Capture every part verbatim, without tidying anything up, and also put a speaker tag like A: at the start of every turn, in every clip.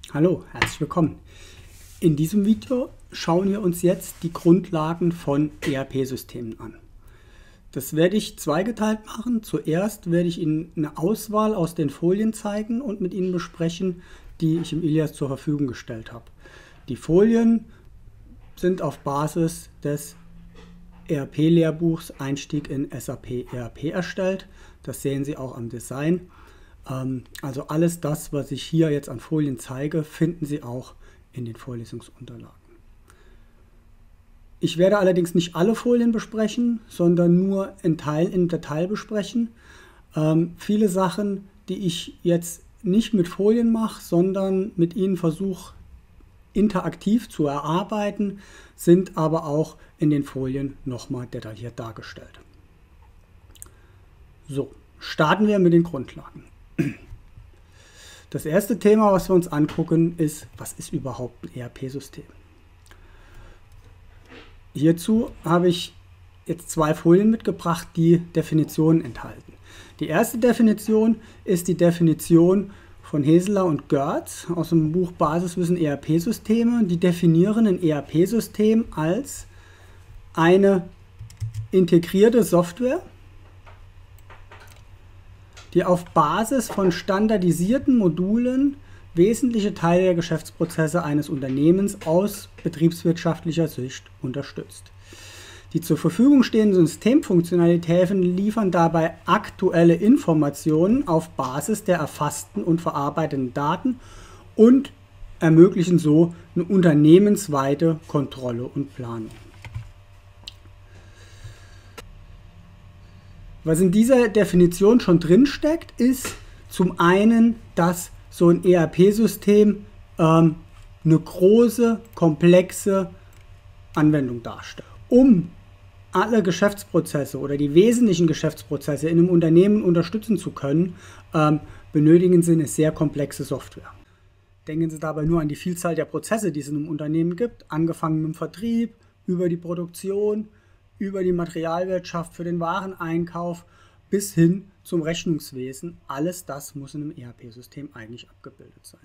A: Hallo, herzlich willkommen. In diesem Video schauen wir uns jetzt die Grundlagen von E R P-Systemen an. Das werde ich zweigeteilt machen. Zuerst werde ich Ihnen eine Auswahl aus den Folien zeigen und mit Ihnen besprechen, die ich im Ilias zur Verfügung gestellt habe. Die Folien sind auf Basis des E R P-Lehrbuchs Einstieg in S A P E R P erstellt. Das sehen Sie auch am Design. Also alles das, was ich hier jetzt an Folien zeige, finden Sie auch in den Vorlesungsunterlagen. Ich werde allerdings nicht alle Folien besprechen, sondern nur einen Teil im Detail besprechen. Ähm, viele Sachen, die ich jetzt nicht mit Folien mache, sondern mit Ihnen versuche interaktiv zu erarbeiten, sind aber auch in den Folien nochmal detailliert dargestellt. So, starten wir mit den Grundlagen. Das erste Thema, was wir uns angucken, ist, was ist überhaupt ein E R P-System? Hierzu habe ich jetzt zwei Folien mitgebracht, die Definitionen enthalten. Die erste Definition ist die Definition von Heseler und Görz aus dem Buch Basiswissen E R P-Systeme. Die definieren ein E R P-System als eine integrierte Software, die auf Basis von standardisierten Modulen wesentliche Teile der Geschäftsprozesse eines Unternehmens aus betriebswirtschaftlicher Sicht unterstützt. Die zur Verfügung stehenden Systemfunktionalitäten liefern dabei aktuelle Informationen auf Basis der erfassten und verarbeiteten Daten und ermöglichen so eine unternehmensweite Kontrolle und Planung. Was in dieser Definition schon drin steckt, ist zum einen, dass so ein E R P-System ähm, eine große, komplexe Anwendung darstellt. Um alle Geschäftsprozesse oder die wesentlichen Geschäftsprozesse in einem Unternehmen unterstützen zu können, ähm, benötigen Sie eine sehr komplexe Software. Denken Sie dabei nur an die Vielzahl der Prozesse, die es in einem Unternehmen gibt, angefangen mit dem Vertrieb, über die Produktion, über die Materialwirtschaft für den Wareneinkauf bis hin zum Rechnungswesen. Alles das muss in einem E R P-System eigentlich abgebildet sein.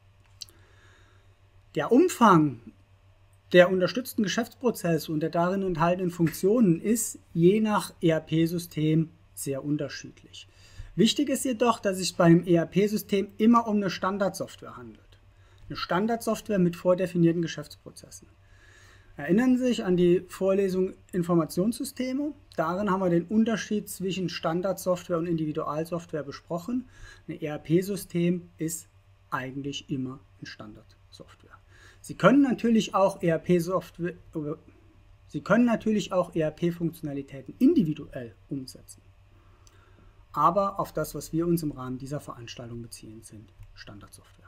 A: Der Umfang der unterstützten Geschäftsprozesse und der darin enthaltenen Funktionen ist je nach E R P-System sehr unterschiedlich. Wichtig ist jedoch, dass es sich bei einem E R P-System immer um eine Standardsoftware handelt. Eine Standardsoftware mit vordefinierten Geschäftsprozessen. Erinnern Sie sich an die Vorlesung Informationssysteme? Darin haben wir den Unterschied zwischen Standardsoftware und Individualsoftware besprochen. Ein E R P-System ist eigentlich immer eine Standardsoftware. Sie können natürlich auch E R P-Software, Sie können natürlich auch E R P-Funktionalitäten individuell umsetzen. Aber auf das, was wir uns im Rahmen dieser Veranstaltung beziehen, sind Standardsoftware.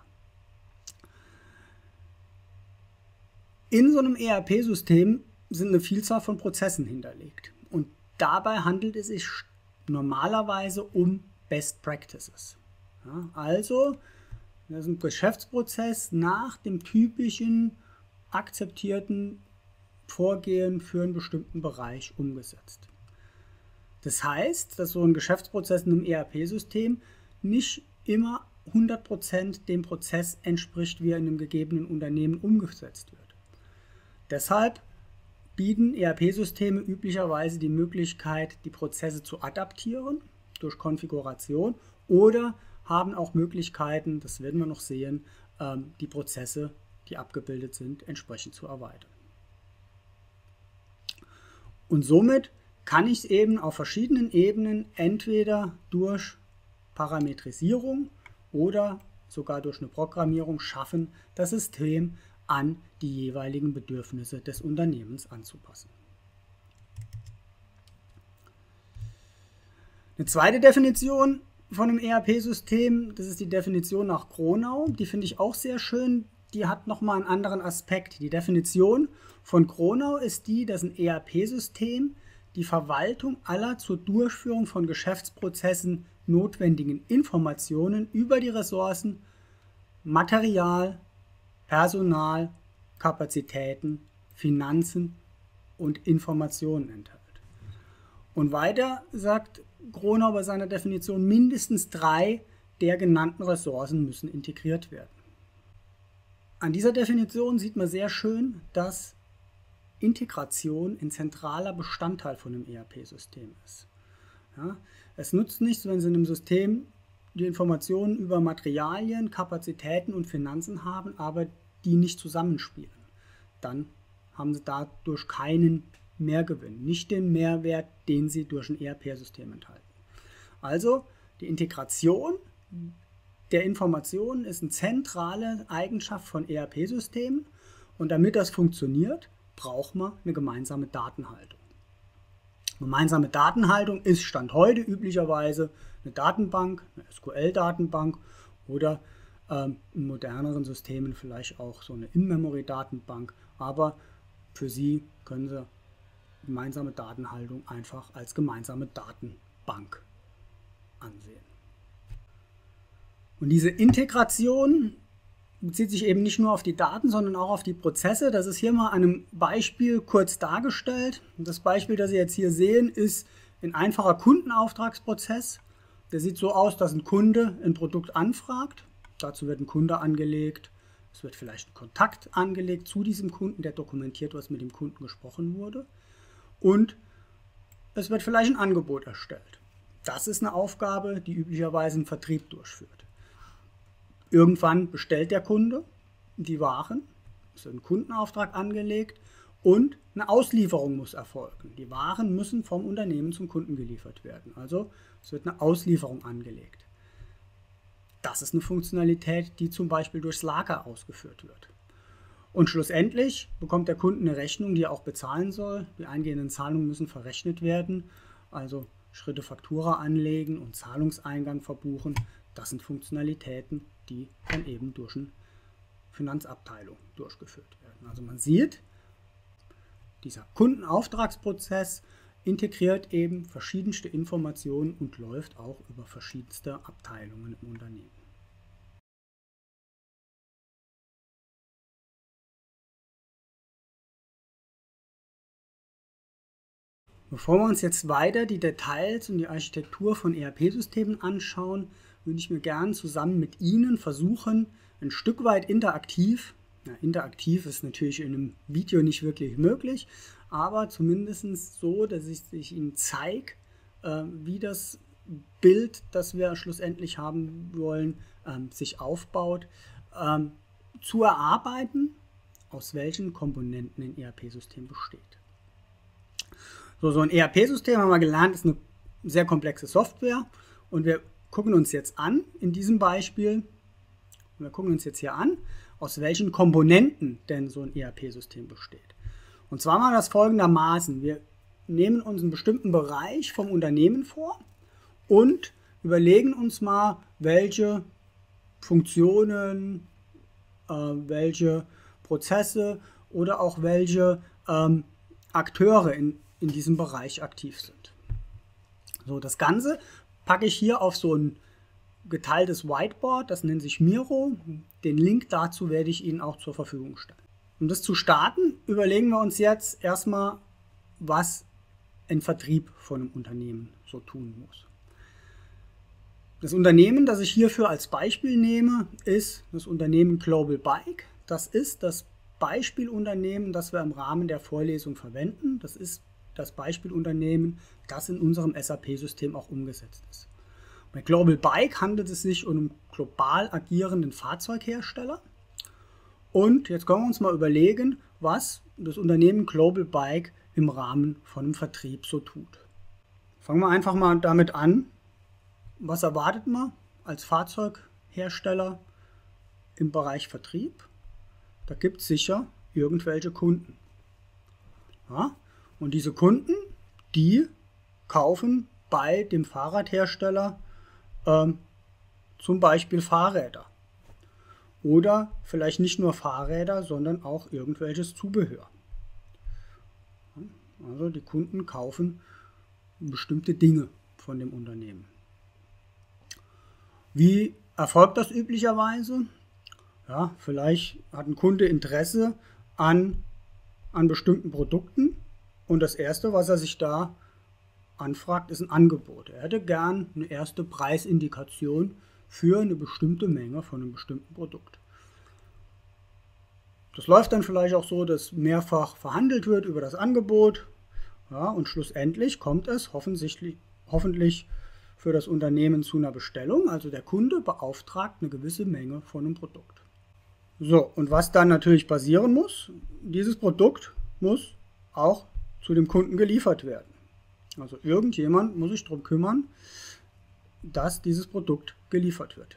A: In so einem E R P-System sind eine Vielzahl von Prozessen hinterlegt und dabei handelt es sich normalerweise um Best Practices. Ja, also, das ist ein Geschäftsprozess nach dem typischen akzeptierten Vorgehen für einen bestimmten Bereich umgesetzt. Das heißt, dass so ein Geschäftsprozess in einem E R P-System nicht immer hundert Prozent dem Prozess entspricht, wie er in einem gegebenen Unternehmen umgesetzt wird. Deshalb bieten E R P-Systeme üblicherweise die Möglichkeit, die Prozesse zu adaptieren durch Konfiguration oder haben auch Möglichkeiten, das werden wir noch sehen, die Prozesse, die abgebildet sind, entsprechend zu erweitern. Und somit kann ich es eben auf verschiedenen Ebenen entweder durch Parametrisierung oder sogar durch eine Programmierung schaffen, das System an die jeweiligen Bedürfnisse des Unternehmens anzupassen. Eine zweite Definition von einem E R P-System, das ist die Definition nach Gronau, die finde ich auch sehr schön, die hat nochmal einen anderen Aspekt. Die Definition von Gronau ist die, dass ein E R P-System die Verwaltung aller zur Durchführung von Geschäftsprozessen notwendigen Informationen über die Ressourcen, Material, Personal, Kapazitäten, Finanzen und Informationen enthält. Und weiter sagt Gronau bei seiner Definition, mindestens drei der genannten Ressourcen müssen integriert werden. An dieser Definition sieht man sehr schön, dass Integration ein zentraler Bestandteil von einem E R P-System ist. Ja, es nutzt nichts, wenn Sie in einem System die Informationen über Materialien, Kapazitäten und Finanzen haben, aber die nicht zusammenspielen. Dann haben Sie dadurch keinen Mehrgewinn, nicht den Mehrwert, den Sie durch ein E R P-System enthalten. Also die Integration der Informationen ist eine zentrale Eigenschaft von E R P-Systemen und damit das funktioniert, braucht man eine gemeinsame Datenhaltung. Gemeinsame Datenhaltung ist Stand heute üblicherweise eine Datenbank, eine S Q L-Datenbank oder ähm, in moderneren Systemen vielleicht auch so eine In-Memory-Datenbank, aber für Sie können Sie gemeinsame Datenhaltung einfach als gemeinsame Datenbank ansehen. Und diese Integration bezieht sich eben nicht nur auf die Daten, sondern auch auf die Prozesse. Das ist hier mal an einem Beispiel kurz dargestellt. Das Beispiel, das Sie jetzt hier sehen, ist ein einfacher Kundenauftragsprozess. Der sieht so aus, dass ein Kunde ein Produkt anfragt. Dazu wird ein Kunde angelegt. Es wird vielleicht ein Kontakt angelegt zu diesem Kunden, der dokumentiert, was mit dem Kunden gesprochen wurde. Und es wird vielleicht ein Angebot erstellt. Das ist eine Aufgabe, die üblicherweise ein Vertrieb durchführt. Irgendwann bestellt der Kunde die Waren, es wird ein Kundenauftrag angelegt und eine Auslieferung muss erfolgen. Die Waren müssen vom Unternehmen zum Kunden geliefert werden. Also es wird eine Auslieferung angelegt. Das ist eine Funktionalität, die zum Beispiel durchs Lager ausgeführt wird. Und schlussendlich bekommt der Kunde eine Rechnung, die er auch bezahlen soll. Die eingehenden Zahlungen müssen verrechnet werden, also Schritte Faktura anlegen und Zahlungseingang verbuchen. Das sind Funktionalitäten, die dann eben durch eine Finanzabteilung durchgeführt werden. Also man sieht, dieser Kundenauftragsprozess integriert eben verschiedenste Informationen und läuft auch über verschiedenste Abteilungen im Unternehmen. Bevor wir uns jetzt weiter die Details und die Architektur von E R P-Systemen anschauen, würde ich mir gern zusammen mit Ihnen versuchen, ein Stück weit interaktiv, ja, interaktiv ist natürlich in einem Video nicht wirklich möglich, aber zumindest so, dass ich, ich Ihnen zeige, äh, wie das Bild, das wir schlussendlich haben wollen, ähm, sich aufbaut, ähm, zu erarbeiten, aus welchen Komponenten ein E R P-System besteht. So, so ein E R P-System, haben wir gelernt, ist eine sehr komplexe Software und wir gucken uns jetzt an, in diesem Beispiel, wir gucken uns jetzt hier an, aus welchen Komponenten denn so ein E R P-System besteht. Und zwar mal das folgendermaßen: Wir nehmen uns einen bestimmten Bereich vom Unternehmen vor und überlegen uns mal, welche Funktionen, äh, welche Prozesse oder auch welche ähm, Akteure in, in diesem Bereich aktiv sind. So, das Ganze packe ich hier auf so ein geteiltes Whiteboard, das nennt sich Miro. Den Link dazu werde ich Ihnen auch zur Verfügung stellen. Um das zu starten, überlegen wir uns jetzt erstmal, was ein Vertrieb von einem Unternehmen so tun muss. Das Unternehmen, das ich hierfür als Beispiel nehme, ist das Unternehmen Global Bike. Das ist das Beispielunternehmen, das wir im Rahmen der Vorlesung verwenden. Das ist das Beispielunternehmen, das in unserem S A P-System auch umgesetzt ist. Bei Global Bike handelt es sich um einen global agierenden Fahrzeughersteller. Und jetzt können wir uns mal überlegen, was das Unternehmen Global Bike im Rahmen von einem Vertrieb so tut. Fangen wir einfach mal damit an. Was erwartet man als Fahrzeughersteller im Bereich Vertrieb? Da gibt es sicher irgendwelche Kunden. Ja? Und diese Kunden, die kaufen bei dem Fahrradhersteller ähm, zum Beispiel Fahrräder. Oder vielleicht nicht nur Fahrräder, sondern auch irgendwelches Zubehör. Also die Kunden kaufen bestimmte Dinge von dem Unternehmen. Wie erfolgt das üblicherweise? Ja, vielleicht hat ein Kunde Interesse an, an bestimmten Produkten und das Erste, was er sich da anfragt, ist ein Angebot. Er hätte gern eine erste Preisindikation für eine bestimmte Menge von einem bestimmten Produkt. Das läuft dann vielleicht auch so, dass mehrfach verhandelt wird über das Angebot. Ja, und schlussendlich kommt es hoffentlich, hoffentlich für das Unternehmen zu einer Bestellung. Also der Kunde beauftragt eine gewisse Menge von einem Produkt. So, und was dann natürlich passieren muss, dieses Produkt muss auch zu dem Kunden geliefert werden. Also irgendjemand muss sich darum kümmern, dass dieses Produkt geliefert wird.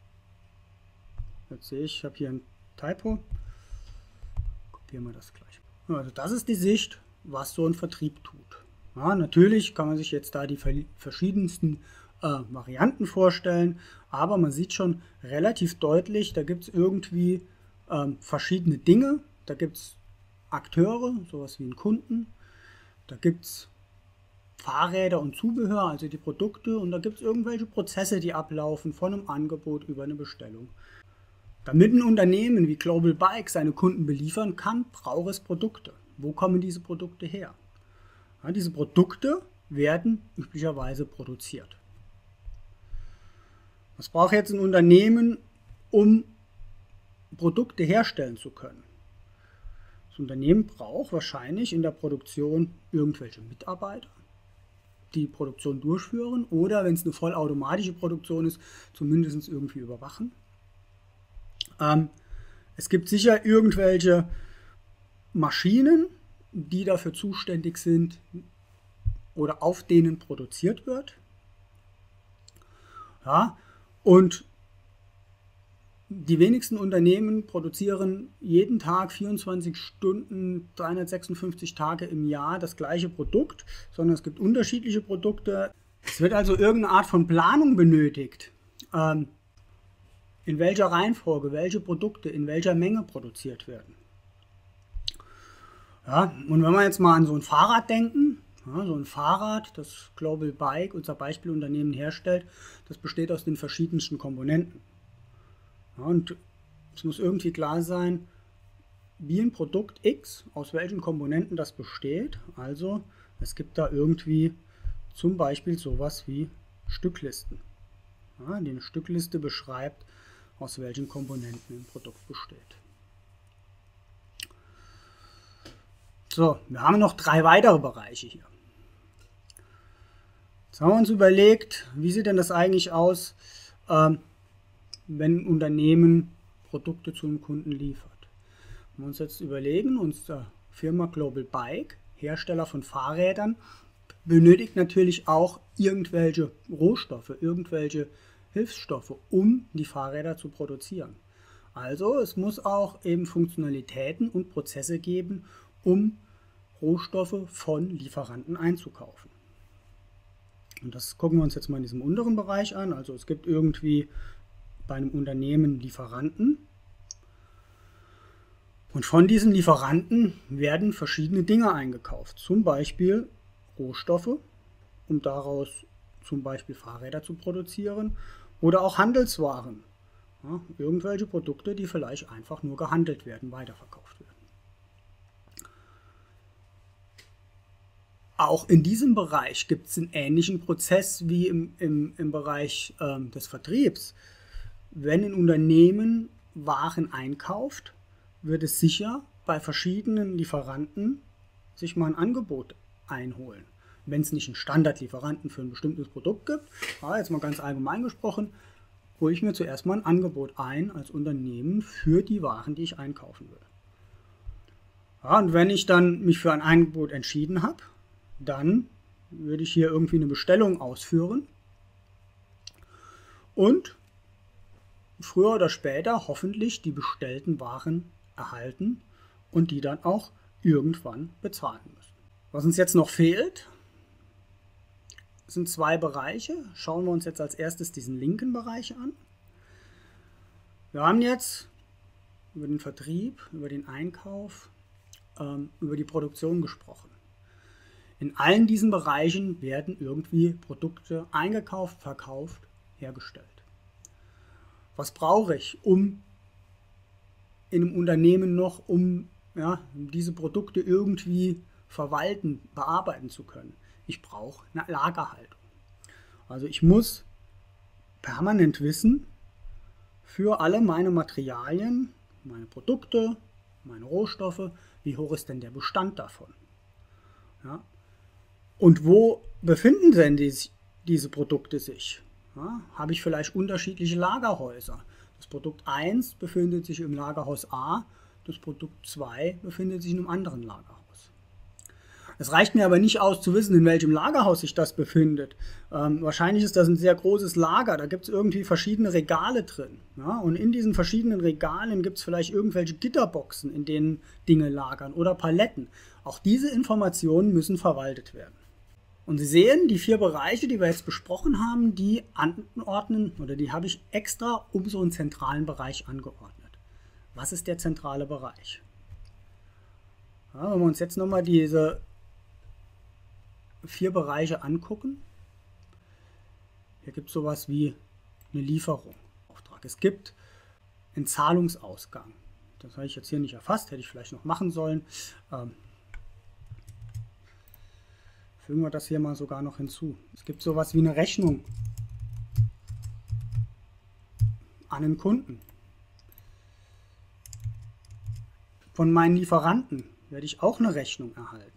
A: Jetzt sehe ich, ich habe hier ein Typo. Kopieren wir das gleich. Also das ist die Sicht, was so ein Vertrieb tut. Ja, natürlich kann man sich jetzt da die verschiedensten äh, Varianten vorstellen, aber man sieht schon relativ deutlich, da gibt es irgendwie ähm, verschiedene Dinge. Da gibt es Akteure, sowas wie einen Kunden. Da gibt es Fahrräder und Zubehör, also die Produkte, und da gibt es irgendwelche Prozesse, die ablaufen, von einem Angebot über eine Bestellung. Damit ein Unternehmen wie Global Bike seine Kunden beliefern kann, braucht es Produkte. Wo kommen diese Produkte her? Ja, diese Produkte werden üblicherweise produziert. Was braucht jetzt ein Unternehmen, um Produkte herstellen zu können? Das Unternehmen braucht wahrscheinlich in der Produktion irgendwelche Mitarbeiter, die die Produktion durchführen, oder wenn es eine vollautomatische Produktion ist, zumindest irgendwie überwachen. Ähm, es gibt sicher irgendwelche Maschinen, die dafür zuständig sind oder auf denen produziert wird. Ja, und die wenigsten Unternehmen produzieren jeden Tag vierundzwanzig Stunden, dreihundertsechsundfünfzig Tage im Jahr das gleiche Produkt, sondern es gibt unterschiedliche Produkte. Es wird also irgendeine Art von Planung benötigt, ähm, in welcher Reihenfolge welche Produkte in welcher Menge produziert werden. Ja, und wenn wir jetzt mal an so ein Fahrrad denken, ja, so ein Fahrrad, das Global Bike, unser Beispielunternehmen, herstellt, das besteht aus den verschiedensten Komponenten. Ja, und es muss irgendwie klar sein, wie ein Produkt X, aus welchen Komponenten das besteht. Also es gibt da irgendwie zum Beispiel sowas wie Stücklisten. Ja, die eine Stückliste beschreibt, aus welchen Komponenten ein Produkt besteht. So, wir haben noch drei weitere Bereiche hier. Jetzt haben wir uns überlegt, wie sieht denn das eigentlich aus, ähm, wenn ein Unternehmen Produkte zu einem Kunden liefert. Wenn wir uns jetzt überlegen, unsere Firma Global Bike, Hersteller von Fahrrädern, benötigt natürlich auch irgendwelche Rohstoffe, irgendwelche Hilfsstoffe, um die Fahrräder zu produzieren. Also es muss auch eben Funktionalitäten und Prozesse geben, um Rohstoffe von Lieferanten einzukaufen. Und das gucken wir uns jetzt mal in diesem unteren Bereich an. Also es gibt irgendwie bei einem Unternehmen Lieferanten. Und von diesen Lieferanten werden verschiedene Dinge eingekauft. Zum Beispiel Rohstoffe, um daraus zum Beispiel Fahrräder zu produzieren, oder auch Handelswaren. Ja, irgendwelche Produkte, die vielleicht einfach nur gehandelt werden, weiterverkauft werden. Auch in diesem Bereich gibt es einen ähnlichen Prozess wie im, im, im Bereich ähm, des Vertriebs. Wenn ein Unternehmen Waren einkauft, wird es sicher bei verschiedenen Lieferanten sich mal ein Angebot einholen. Wenn es nicht einen Standardlieferanten für ein bestimmtes Produkt gibt, ja, jetzt mal ganz allgemein gesprochen, hole ich mir zuerst mal ein Angebot ein als Unternehmen für die Waren, die ich einkaufen will. Ja, und wenn ich dann mich für ein Angebot entschieden habe, dann würde ich hier irgendwie eine Bestellung ausführen und früher oder später hoffentlich die bestellten Waren erhalten und die dann auch irgendwann bezahlen müssen. Was uns jetzt noch fehlt, sind zwei Bereiche. Schauen wir uns jetzt als erstes diesen linken Bereich an. Wir haben jetzt über den Vertrieb, über den Einkauf, ähm, über die Produktion gesprochen. In allen diesen Bereichen werden irgendwie Produkte eingekauft, verkauft, hergestellt. Was brauche ich, um in einem Unternehmen noch, um ja, diese Produkte irgendwie verwalten, bearbeiten zu können? Ich brauche eine Lagerhaltung. Also ich muss permanent wissen, für alle meine Materialien, meine Produkte, meine Rohstoffe, wie hoch ist denn der Bestand davon. Ja? Und wo befinden denn die, diese Produkte sich? Ja? Habe ich vielleicht unterschiedliche Lagerhäuser? Das Produkt eins befindet sich im Lagerhaus A, das Produkt zwei befindet sich in einem anderen Lagerhaus. Es reicht mir aber nicht aus zu wissen, in welchem Lagerhaus sich das befindet. Ähm, wahrscheinlich ist das ein sehr großes Lager, da gibt es irgendwie verschiedene Regale drin. Ja? Und in diesen verschiedenen Regalen gibt es vielleicht irgendwelche Gitterboxen, in denen Dinge lagern oder Paletten. Auch diese Informationen müssen verwaltet werden. Und Sie sehen, die vier Bereiche, die wir jetzt besprochen haben, die anordnen, oder die habe ich extra um so einen zentralen Bereich angeordnet. Was ist der zentrale Bereich? Ja, wenn wir uns jetzt nochmal diese vier Bereiche angucken. Hier gibt es sowas wie eine Lieferung, Auftrag. Es gibt einen Zahlungsausgang. Das habe ich jetzt hier nicht erfasst, hätte ich vielleicht noch machen sollen. Ähm, fügen wir das hier mal sogar noch hinzu. Es gibt sowas wie eine Rechnung an einen Kunden. Von meinen Lieferanten werde ich auch eine Rechnung erhalten.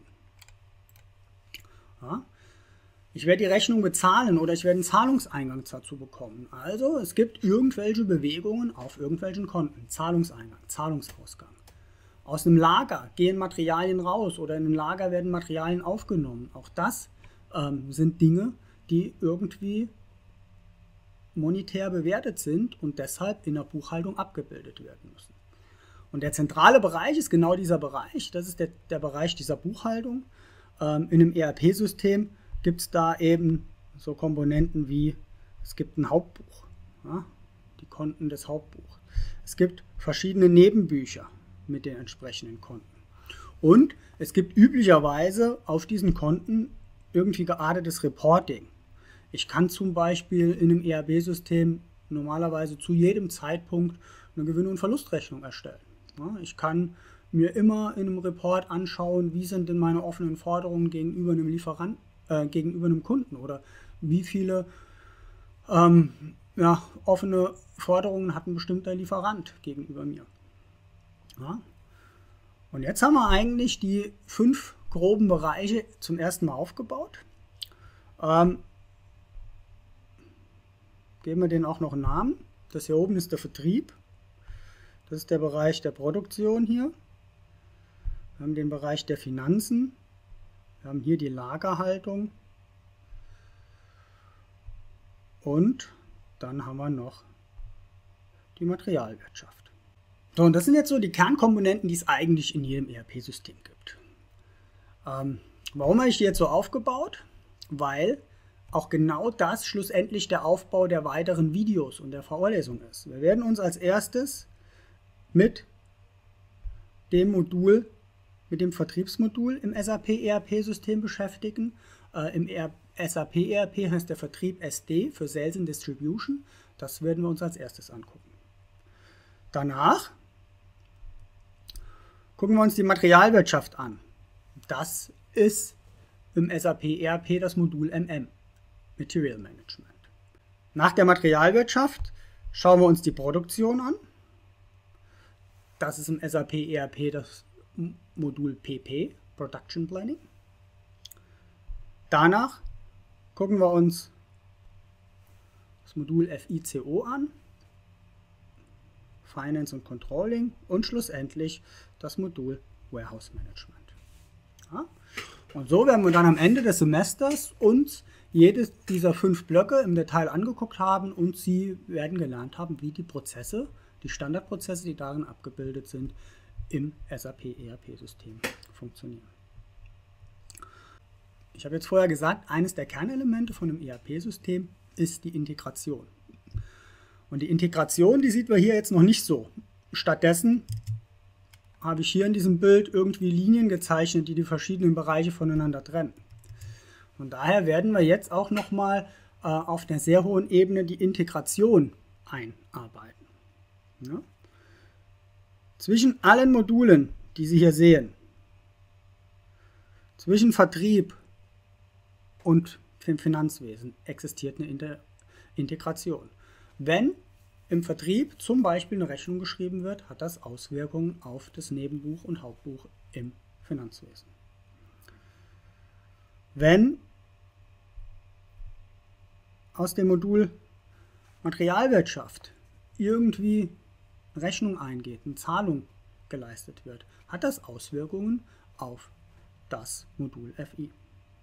A: Ja? Ich werde die Rechnung bezahlen oder ich werde einen Zahlungseingang dazu bekommen. Also es gibt irgendwelche Bewegungen auf irgendwelchen Konten. Zahlungseingang, Zahlungsausgang. Aus einem Lager gehen Materialien raus oder in einem Lager werden Materialien aufgenommen. Auch das ähm, sind Dinge, die irgendwie monetär bewertet sind und deshalb in der Buchhaltung abgebildet werden müssen. Und der zentrale Bereich ist genau dieser Bereich. Das ist der, der Bereich dieser Buchhaltung. In einem E R P-System gibt es da eben so Komponenten wie, es gibt ein Hauptbuch, ja, die Konten des Hauptbuchs. Es gibt verschiedene Nebenbücher mit den entsprechenden Konten. Und es gibt üblicherweise auf diesen Konten irgendwie geartetes Reporting. Ich kann zum Beispiel in einem E R P-System normalerweise zu jedem Zeitpunkt eine Gewinn- und Verlustrechnung erstellen. Ja, ich kann mir immer in einem Report anschauen, wie sind denn meine offenen Forderungen gegenüber einem Lieferanten, äh, gegenüber einem Kunden oder wie viele ähm, ja, offene Forderungen hat ein bestimmter Lieferant gegenüber mir. Ja? Und jetzt haben wir eigentlich die fünf groben Bereiche zum ersten Mal aufgebaut. Ähm, geben wir denen auch noch einen Namen. Das hier oben ist der Vertrieb. Das ist der Bereich der Produktion hier. Wir haben den Bereich der Finanzen, wir haben hier die Lagerhaltung und dann haben wir noch die Materialwirtschaft. So, und das sind jetzt so die Kernkomponenten, die es eigentlich in jedem E R P-System gibt. Ähm, warum habe ich die jetzt so aufgebaut? Weil auch genau das schlussendlich der Aufbau der weiteren Videos und der Vorlesung ist. Wir werden uns als erstes mit dem Modul mit dem Vertriebsmodul im S A P E R P-System beschäftigen. Äh, Im S A P E R P heißt der Vertrieb S D für Sales and Distribution. Das werden wir uns als erstes angucken. Danach gucken wir uns die Materialwirtschaft an. Das ist im S A P E R P das Modul M M, Material Management. Nach der Materialwirtschaft schauen wir uns die Produktion an. Das ist im S A P E R P das Modul P P, Production Planning. Danach gucken wir uns das Modul F I C O an, Finance und Controlling und schlussendlich das Modul Warehouse Management. Ja? Und so werden wir dann am Ende des Semesters uns jedes dieser fünf Blöcke im Detail angeguckt haben und Sie werden gelernt haben, wie die Prozesse, die Standardprozesse, die darin abgebildet sind, im S A P E R P-System funktionieren. Ich habe jetzt vorher gesagt, eines der Kernelemente von einem E R P-System ist die Integration. Und die Integration, die sieht man hier jetzt noch nicht so. Stattdessen habe ich hier in diesem Bild irgendwie Linien gezeichnet, die die verschiedenen Bereiche voneinander trennen. Von daher werden wir jetzt auch nochmal äh, auf einer sehr hohen Ebene die Integration einarbeiten. Ja? Zwischen allen Modulen, die Sie hier sehen, zwischen Vertrieb und dem Finanzwesen existiert eine Inter Integration. Wenn im Vertrieb zum Beispiel eine Rechnung geschrieben wird, hat das Auswirkungen auf das Nebenbuch und Hauptbuch im Finanzwesen. Wenn aus dem Modul Materialwirtschaft irgendwie eine Rechnung eingeht, eine Zahlung geleistet wird, hat das Auswirkungen auf das Modul F I.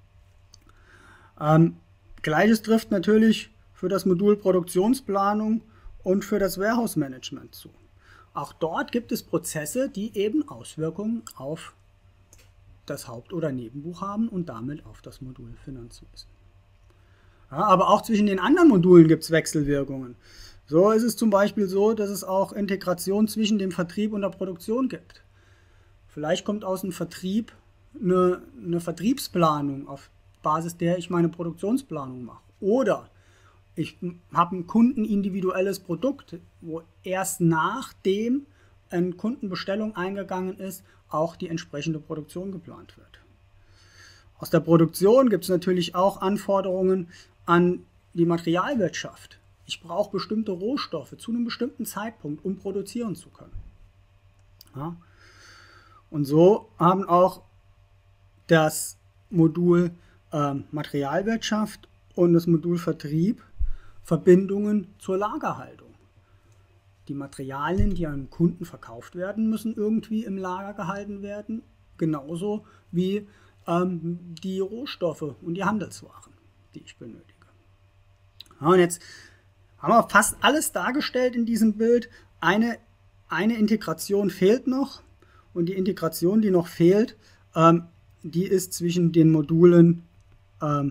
A: Ähm, Gleiches trifft natürlich für das Modul Produktionsplanung und für das Warehouse Management zu. Auch dort gibt es Prozesse, die eben Auswirkungen auf das Haupt- oder Nebenbuch haben und damit auf das Modul Finanzwesen. Ja, aber auch zwischen den anderen Modulen gibt es Wechselwirkungen. So ist es zum Beispiel so, dass es auch Integration zwischen dem Vertrieb und der Produktion gibt. Vielleicht kommt aus dem Vertrieb eine, eine Vertriebsplanung, auf Basis der ich meine Produktionsplanung mache. Oder ich habe ein kundenindividuelles Produkt, wo erst nachdem eine Kundenbestellung eingegangen ist, auch die entsprechende Produktion geplant wird. Aus der Produktion gibt es natürlich auch Anforderungen an die Materialwirtschaft. Ich brauche bestimmte Rohstoffe zu einem bestimmten Zeitpunkt, um produzieren zu können. Ja. Und so haben auch das Modul äh, Materialwirtschaft und das Modul Vertrieb Verbindungen zur Lagerhaltung. Die Materialien, die an Kunden verkauft werden, müssen irgendwie im Lager gehalten werden, genauso wie ähm, die Rohstoffe und die Handelswaren, die ich benötige. Ja, und jetzt haben wir fast alles dargestellt in diesem Bild. Eine, eine Integration fehlt noch und die Integration, die noch fehlt, ähm, die ist zwischen den Modulen, ähm,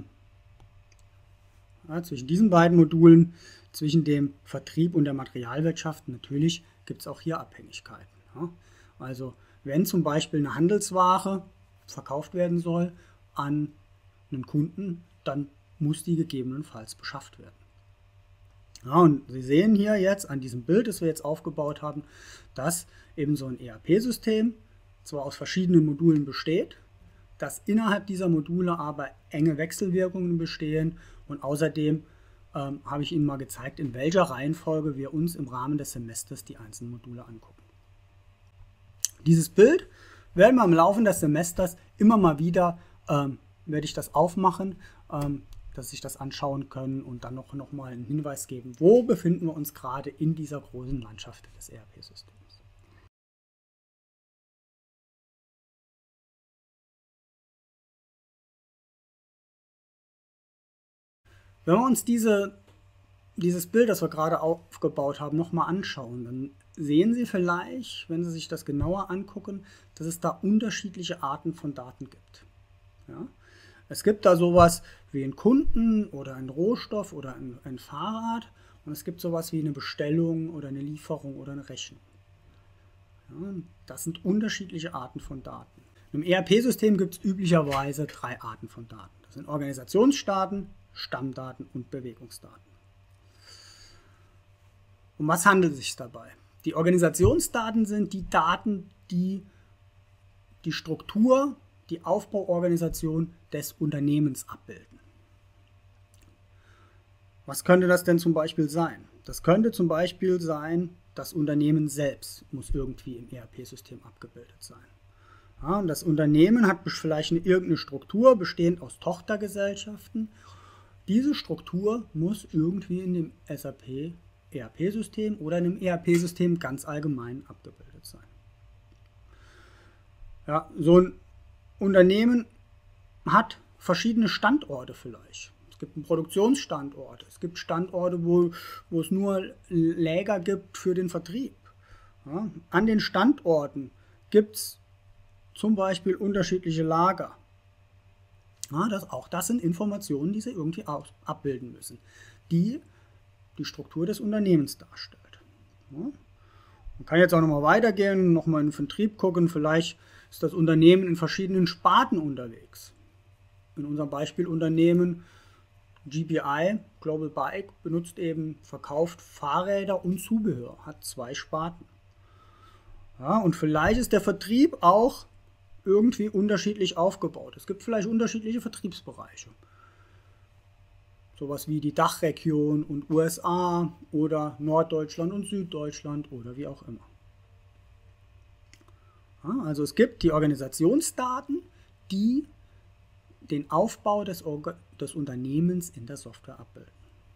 A: ja, zwischen diesen beiden Modulen, zwischen dem Vertrieb und der Materialwirtschaft. Natürlich gibt es auch hier Abhängigkeiten. Ja. Also wenn zum Beispiel eine Handelsware verkauft werden soll an einen Kunden, dann muss die gegebenenfalls beschafft werden. Ja, und Sie sehen hier jetzt an diesem Bild, das wir jetzt aufgebaut haben, dass eben so ein E R P-System zwar aus verschiedenen Modulen besteht, dass innerhalb dieser Module aber enge Wechselwirkungen bestehen und außerdem ähm, habe ich Ihnen mal gezeigt, in welcher Reihenfolge wir uns im Rahmen des Semesters die einzelnen Module angucken. Dieses Bild werden wir im Laufe des Semesters immer mal wieder, ähm, werde ich das aufmachen, ähm, dass Sie sich das anschauen können und dann noch, noch mal einen Hinweis geben, wo befinden wir uns gerade in dieser großen Landschaft des E R P-Systems. Wenn wir uns diese, dieses Bild, das wir gerade aufgebaut haben, nochmal anschauen, dann sehen Sie vielleicht, wenn Sie sich das genauer angucken, dass es da unterschiedliche Arten von Daten gibt. Ja? Es gibt da sowas wie einen Kunden oder einen Rohstoff oder ein, ein Fahrrad und es gibt sowas wie eine Bestellung oder eine Lieferung oder eine Rechnung. Ja, das sind unterschiedliche Arten von Daten. Im E R P-System gibt es üblicherweise drei Arten von Daten. Das sind Organisationsdaten, Stammdaten und Bewegungsdaten. Um was handelt es sich dabei? Die Organisationsdaten sind die Daten, die die Struktur, die Aufbauorganisation des Unternehmens abbilden. Was könnte das denn zum Beispiel sein? Das könnte zum Beispiel sein, das Unternehmen selbst muss irgendwie im E R P-System abgebildet sein. Ja, und das Unternehmen hat vielleicht eine, irgendeine Struktur, bestehend aus Tochtergesellschaften. Diese Struktur muss irgendwie in dem S A P E R P-System oder in dem E R P-System ganz allgemein abgebildet sein. Ja, so ein Unternehmen hat verschiedene Standorte vielleicht. Es gibt einen Produktionsstandort, es gibt Standorte, wo, wo es nur Läger gibt für den Vertrieb. Ja, an den Standorten gibt es zum Beispiel unterschiedliche Lager. Ja, das, auch das sind Informationen, die Sie irgendwie aus, abbilden müssen, die die Struktur des Unternehmens darstellt. Ja, man kann jetzt auch nochmal weitergehen, nochmal in den Vertrieb gucken, vielleicht ist das Unternehmen in verschiedenen Sparten unterwegs. In unserem Beispielunternehmen G B I, Global Bike, benutzt eben, verkauft Fahrräder und Zubehör, hat zwei Sparten. Ja, und vielleicht ist der Vertrieb auch irgendwie unterschiedlich aufgebaut. Es gibt vielleicht unterschiedliche Vertriebsbereiche. sowas wie die Dachregion und U S A oder Norddeutschland und Süddeutschland oder wie auch immer. Ja, also es gibt die Organisationsdaten, die den Aufbau des, des Unternehmens in der Software abbilden.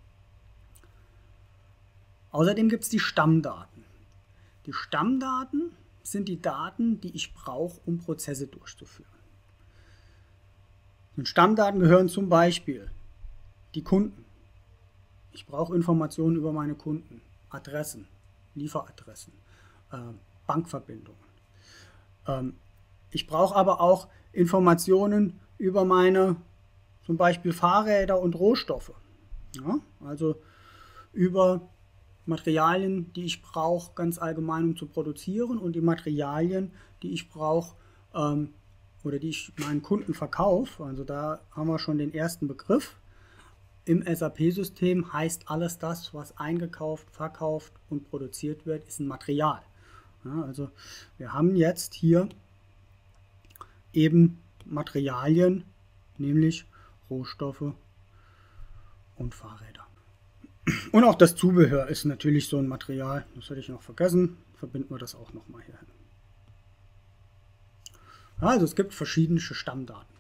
A: Außerdem gibt es die Stammdaten. Die Stammdaten sind die Daten, die ich brauche, um Prozesse durchzuführen. Zu den Stammdaten gehören zum Beispiel die Kunden. Ich brauche Informationen über meine Kunden, Adressen, Lieferadressen, äh, Bankverbindungen. Ähm, ich brauche aber auch Informationen über meine zum Beispiel Fahrräder und Rohstoffe. Ja, also über Materialien, die ich brauche, ganz allgemein, um zu produzieren, und die Materialien, die ich brauche ähm, oder die ich meinen Kunden verkaufe. Also da haben wir schon den ersten Begriff. Im S A P-System heißt alles das, was eingekauft, verkauft und produziert wird, ist ein Material. Ja, also wir haben jetzt hier eben Materialien, nämlich Rohstoffe und Fahrräder. Und auch das Zubehör ist natürlich so ein Material, das hätte ich noch vergessen, verbinden wir das auch nochmal hier hin. Also es gibt verschiedene Stammdaten.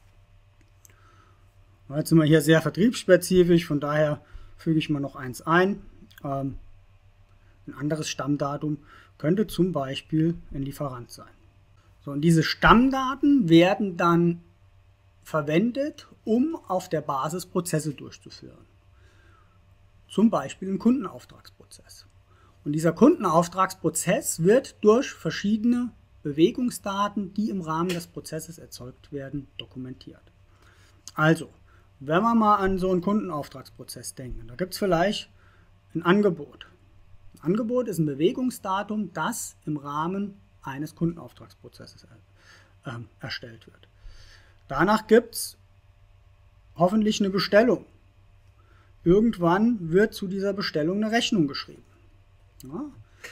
A: Jetzt sind wir hier sehr vertriebsspezifisch, von daher füge ich mal noch eins ein. Ähm, ein anderes Stammdatum könnte zum Beispiel ein Lieferant sein. So, und diese Stammdaten werden dann verwendet, um auf der Basis Prozesse durchzuführen. Zum Beispiel einen Kundenauftragsprozess. Und dieser Kundenauftragsprozess wird durch verschiedene Bewegungsdaten, die im Rahmen des Prozesses erzeugt werden, dokumentiert. Also, wenn wir mal an so einen Kundenauftragsprozess denken, da gibt es vielleicht ein Angebot. Ein Angebot ist ein Bewegungsdatum, das im Rahmen eines Kundenauftragsprozesses äh, erstellt wird. Danach gibt es hoffentlich eine Bestellung. Irgendwann wird zu dieser Bestellung eine Rechnung geschrieben. Ja.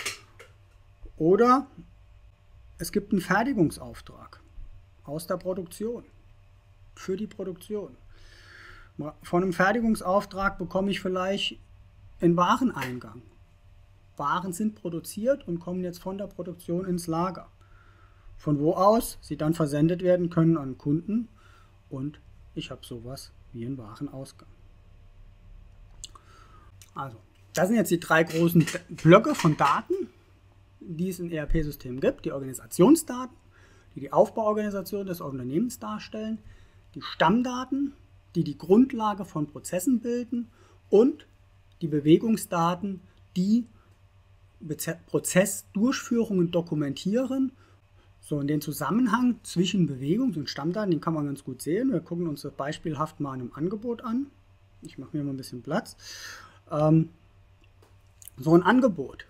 A: Oder es gibt einen Fertigungsauftrag aus der Produktion, für die Produktion. Von einem Fertigungsauftrag bekomme ich vielleicht einen Wareneingang. Waren sind produziert und kommen jetzt von der Produktion ins Lager. Von wo aus sie dann versendet werden können an Kunden, und ich habe sowas wie einen Warenausgang. Also, das sind jetzt die drei großen Blöcke von Daten, die es in E R P-Systemen gibt. Die Organisationsdaten, die die Aufbauorganisation des Unternehmens darstellen, die Stammdaten, die die Grundlage von Prozessen bilden, und die Bewegungsdaten, die Prozessdurchführungen dokumentieren. So, und den Zusammenhang zwischen Bewegungs- und Stammdaten, den kann man ganz gut sehen. Wir gucken uns das beispielhaft mal an einem Angebot an. Ich mache mir mal ein bisschen Platz. Ähm, so ein Angebot.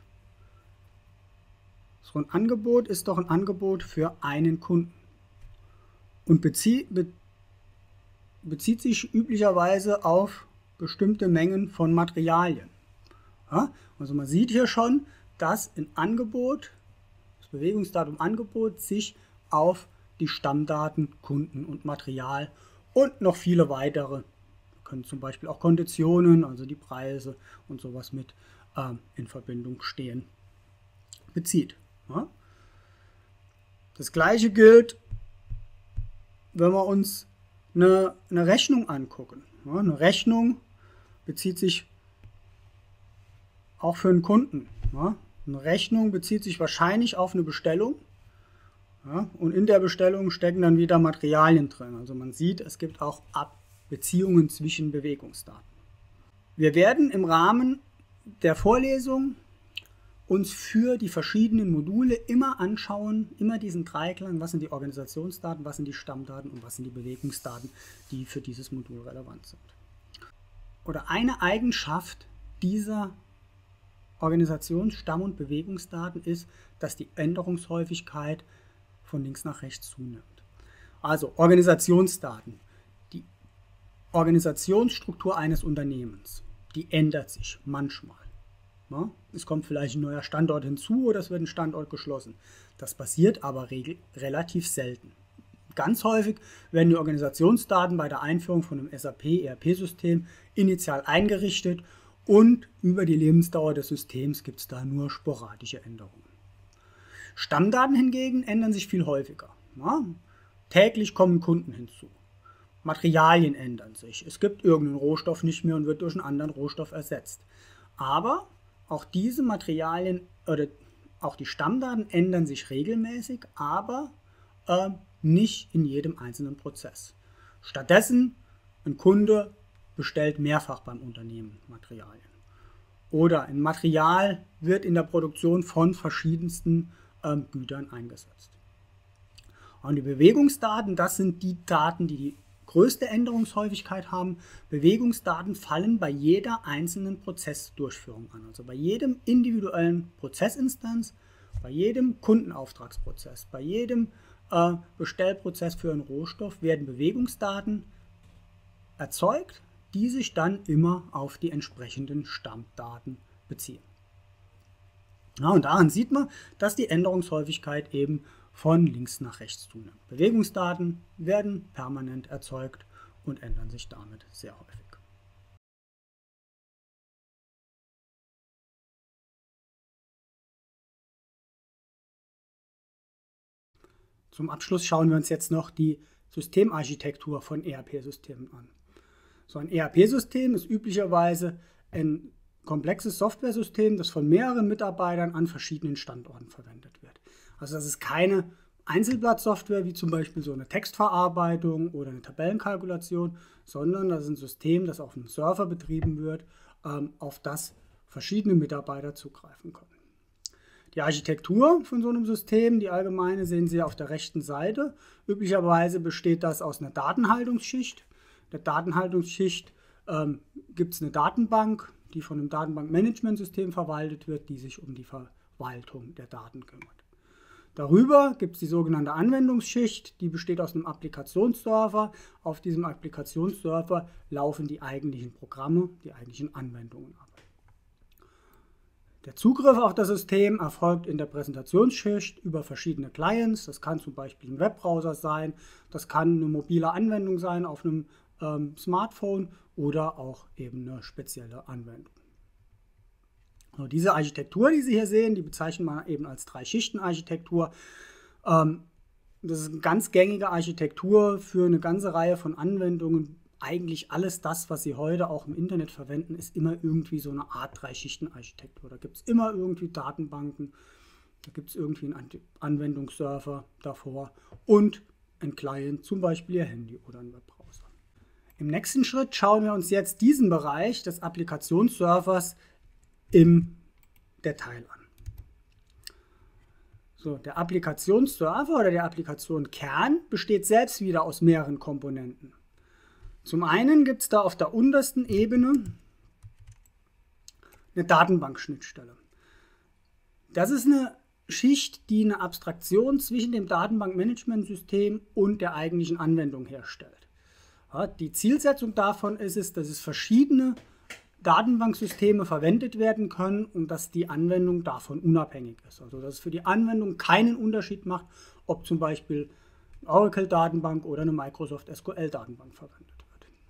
A: So ein Angebot ist doch ein Angebot für einen Kunden und bezie be bezieht sich üblicherweise auf bestimmte Mengen von Materialien. Ja? Also man sieht hier schon, dass ein Angebot, das Bewegungsdatum Angebot, sich auf die Stammdaten Kunden und Material und noch viele weitere, können zum Beispiel auch Konditionen, also die Preise und sowas mit ähm, in Verbindung stehen, bezieht. Ja? Das gleiche gilt, wenn wir uns eine, eine Rechnung angucken. Ja, eine Rechnung bezieht sich auch für einen Kunden. Ja? Eine Rechnung bezieht sich wahrscheinlich auf eine Bestellung. Ja? Und in der Bestellung stecken dann wieder Materialien drin. Also man sieht, es gibt auch Beziehungen zwischen Bewegungsdaten. Wir werden im Rahmen der Vorlesung uns für die verschiedenen Module immer anschauen, immer diesen Dreiklang, was sind die Organisationsdaten, was sind die Stammdaten und was sind die Bewegungsdaten, die für dieses Modul relevant sind. Oder eine Eigenschaft dieser Organisations-, Stamm- und Bewegungsdaten ist, dass die Änderungshäufigkeit von links nach rechts zunimmt. Also Organisationsdaten. Die Organisationsstruktur eines Unternehmens, die ändert sich manchmal. Ja, es kommt vielleicht ein neuer Standort hinzu oder es wird ein Standort geschlossen. Das passiert aber regel relativ selten. Ganz häufig werden die Organisationsdaten bei der Einführung von einem S A P-E R P-System initial eingerichtet und über die Lebensdauer des Systems gibt es da nur sporadische Änderungen. Stammdaten hingegen ändern sich viel häufiger. Ja? Täglich kommen Kunden hinzu. Materialien ändern sich. Es gibt irgendeinen Rohstoff nicht mehr und wird durch einen anderen Rohstoff ersetzt. Aber auch diese Materialien oder auch die Stammdaten ändern sich regelmäßig, aber äh, nicht in jedem einzelnen Prozess. Stattdessen, ein Kunde bestellt mehrfach beim Unternehmen Materialien. Oder ein Material wird in der Produktion von verschiedensten ähm, Gütern eingesetzt. Und die Bewegungsdaten, das sind die Daten, die die größte Änderungshäufigkeit haben. Bewegungsdaten fallen bei jeder einzelnen Prozessdurchführung an. Also bei jedem individuellen Prozessinstanz, bei jedem Kundenauftragsprozess, bei jedem äh, Bestellprozess für einen Rohstoff werden Bewegungsdaten erzeugt, die sich dann immer auf die entsprechenden Stammdaten beziehen. Ja, und daran sieht man, dass die Änderungshäufigkeit eben von links nach rechts zunimmt. Bewegungsdaten werden permanent erzeugt und ändern sich damit sehr häufig. Zum Abschluss schauen wir uns jetzt noch die Systemarchitektur von E R P-Systemen an. So ein E R P-System ist üblicherweise ein komplexes Softwaresystem, das von mehreren Mitarbeitern an verschiedenen Standorten verwendet wird. Also das ist keine Einzelblattsoftware wie zum Beispiel so eine Textverarbeitung oder eine Tabellenkalkulation, sondern das ist ein System, das auf einem Server betrieben wird, auf das verschiedene Mitarbeiter zugreifen können. Die Architektur von so einem System, die allgemeine, sehen Sie auf der rechten Seite. Üblicherweise besteht das aus einer Datenhaltungsschicht. In der Datenhaltungsschicht ähm, gibt es eine Datenbank, die von einem Datenbankmanagementsystem verwaltet wird, die sich um die Verwaltung der Daten kümmert. Darüber gibt es die sogenannte Anwendungsschicht, die besteht aus einem Applikationsserver. Auf diesem Applikationsserver laufen die eigentlichen Programme, die eigentlichen Anwendungen ab. Der Zugriff auf das System erfolgt in der Präsentationsschicht über verschiedene Clients. Das kann zum Beispiel ein Webbrowser sein, das kann eine mobile Anwendung sein auf einem ähm, Smartphone oder auch eben eine spezielle Anwendung. So, diese Architektur, die Sie hier sehen, die bezeichnet man eben als Drei-Schichten-Architektur. Ähm, das ist eine ganz gängige Architektur für eine ganze Reihe von Anwendungen. Eigentlich alles das, was Sie heute auch im Internet verwenden, ist immer irgendwie so eine Art Drei-Schichten-Architektur. Da gibt es immer irgendwie Datenbanken, da gibt es irgendwie einen Anwendungsserver davor und ein Client, zum Beispiel Ihr Handy oder ein Webbrowser. Im nächsten Schritt schauen wir uns jetzt diesen Bereich des Applikationsservers im Detail an. So, der Applikationsserver oder der Applikationskern besteht selbst wieder aus mehreren Komponenten. Zum einen gibt es da auf der untersten Ebene eine Datenbankschnittstelle. Das ist eine Schicht, die eine Abstraktion zwischen dem Datenbankmanagementsystem und der eigentlichen Anwendung herstellt. Ja, die Zielsetzung davon ist es, dass es verschiedene Datenbanksysteme verwendet werden können und dass die Anwendung davon unabhängig ist. Also dass es für die Anwendung keinen Unterschied macht, ob zum Beispiel eine Oracle-Datenbank oder eine Microsoft S Q L-Datenbank verwendet wird.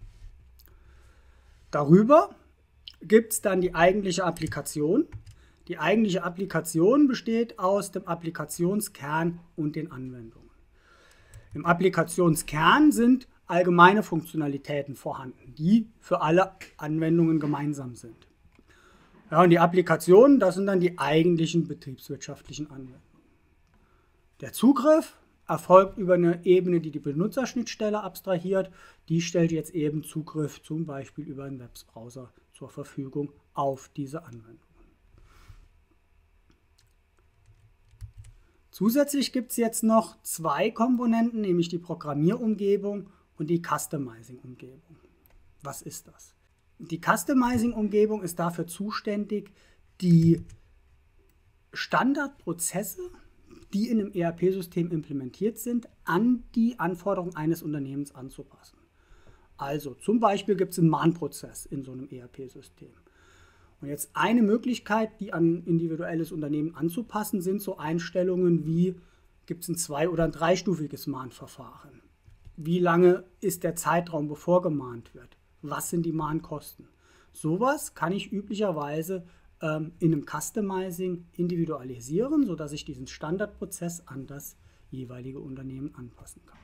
A: Darüber gibt es dann die eigentliche Applikation. Die eigentliche Applikation besteht aus dem Applikationskern und den Anwendungen. Im Applikationskern sind allgemeine Funktionalitäten vorhanden, die für alle Anwendungen gemeinsam sind. Ja, und die Applikationen, das sind dann die eigentlichen betriebswirtschaftlichen Anwendungen. Der Zugriff erfolgt über eine Ebene, die die Benutzerschnittstelle abstrahiert. Die stellt jetzt eben Zugriff zum Beispiel über einen Webbrowser zur Verfügung auf diese Anwendungen. Zusätzlich gibt es jetzt noch zwei Komponenten, nämlich die Programmierumgebung und die Customizing-Umgebung. Was ist das? Die Customizing-Umgebung ist dafür zuständig, die Standardprozesse, die in einem E R P-System implementiert sind, an die Anforderungen eines Unternehmens anzupassen. Also zum Beispiel gibt es einen Mahnprozess in so einem E R P-System. Und jetzt eine Möglichkeit, die an ein individuelles Unternehmen anzupassen, sind so Einstellungen wie Gibt es ein zwei- oder ein dreistufiges Mahnverfahren? Wie lange ist der Zeitraum, bevor gemahnt wird? Was sind die Mahnkosten? Sowas kann ich üblicherweise ähm, in einem Customizing individualisieren, sodass ich diesen Standardprozess an das jeweilige Unternehmen anpassen kann.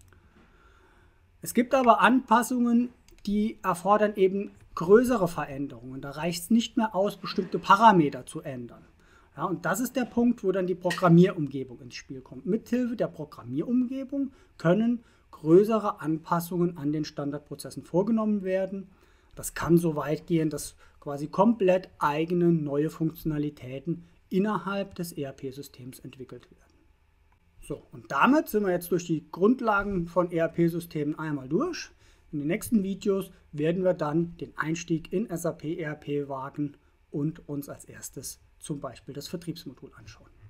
A: Es gibt aber Anpassungen, die erfordern eben größere Veränderungen. Da reicht es nicht mehr aus, bestimmte Parameter zu ändern. Ja, und das ist der Punkt, wo dann die Programmierumgebung ins Spiel kommt. Mithilfe der Programmierumgebung können größere Anpassungen an den Standardprozessen vorgenommen werden. Das kann so weit gehen, dass quasi komplett eigene neue Funktionalitäten innerhalb des E R P-Systems entwickelt werden. So, und damit sind wir jetzt durch die Grundlagen von E R P-Systemen einmal durch. In den nächsten Videos werden wir dann den Einstieg in S A P E R P wagen und uns als erstes zum Beispiel das Vertriebsmodul anschauen.